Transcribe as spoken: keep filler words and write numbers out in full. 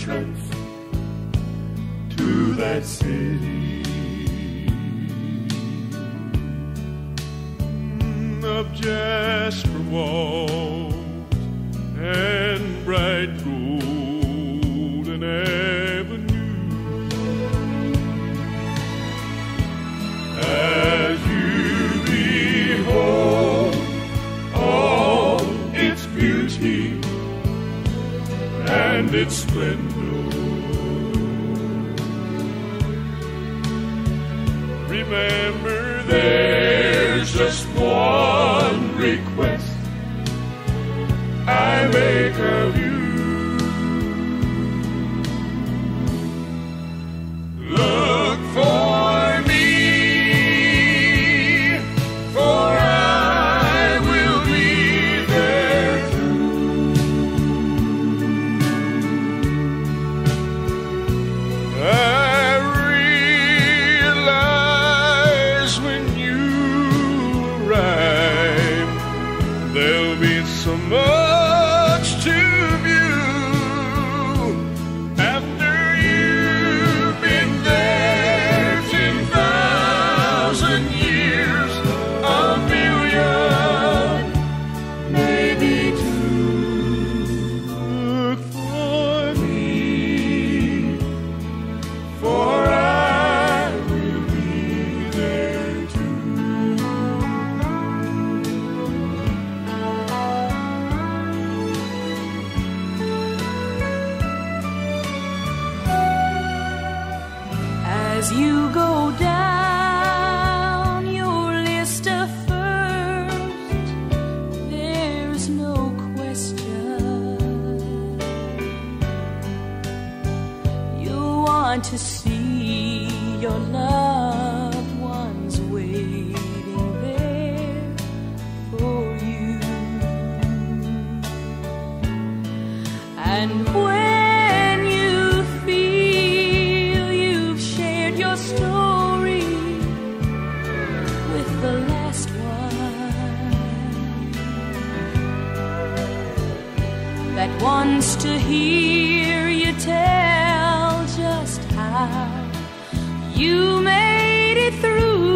entrance to that city of jasper walls and bright golden avenues. As you behold all its beauty and its splendor, remember there's just one request I make of you. Look for me, for I will be there too. I realize when you arrive, there'll be so much to view. After you've been there ten thousand years, a million, maybe two. Look for me, for I will be there too. As you go down your list of first, there's no question you want to see your loved ones waiting there for you. And when you feel you've shared your story with the last one that wants to hear you tell just how you made it through